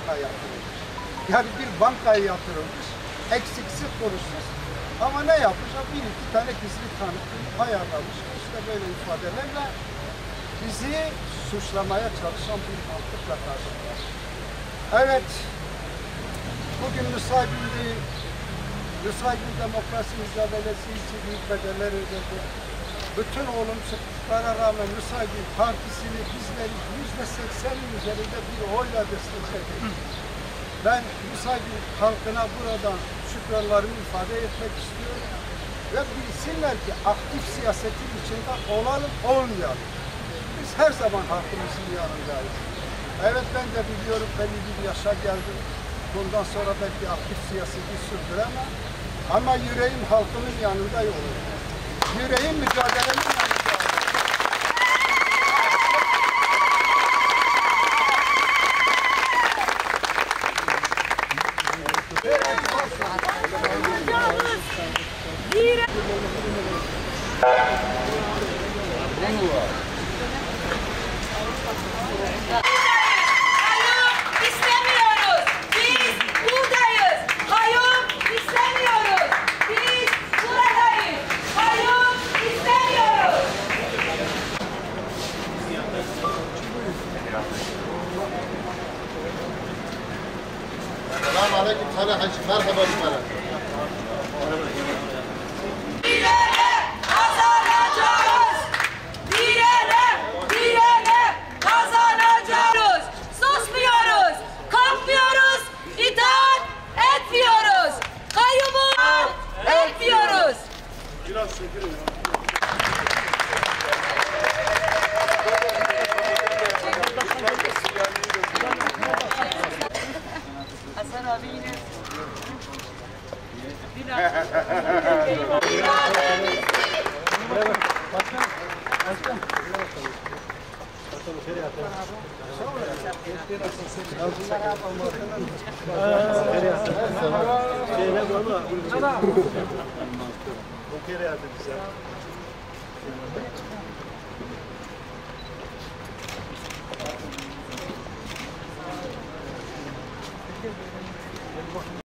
banka yatırılmış. Yani bir bankaya yatırılmış, eksiksiz kuruşsuz. Ama ne yapmış? Bir iki tane gizli tanık ayarlamış. İşte böyle ifadelerle bizi suçlamaya çalışan bir mantıkla karşı karşıyayız. Evet, bugün Nusaybin demokrasi mücadelesi için büyük bedeller ödedi. Bütün olumsuzluklara rağmen Nusaybin Partisi'ni bizleri %80'in üzerinde bir oyla destekledi. Ben Nusaybin halkına buradan şükranlarımı ifade etmek istiyorum. Ve bilsinler ki aktif siyasetin içinde olalım, olmayalım. Biz her zaman halkımızın yanındayız. Evet, ben de biliyorum, belli bir yaşa geldim. Bundan sonra belki aktif siyaseti sürdüremem. Ama yüreğim halkımın yanında olur. Yüreğim mücadelemin yanında olur. Selamünaleyküm Salih Hacı. Merhaba Cumara. Direne kazanacağız. Direne kazanacağız. Susmuyoruz, kalkmıyoruz, itaat etmiyoruz. Kayyumu etmiyoruz. Biraz çekilin. Hasan abi yine. Bu kere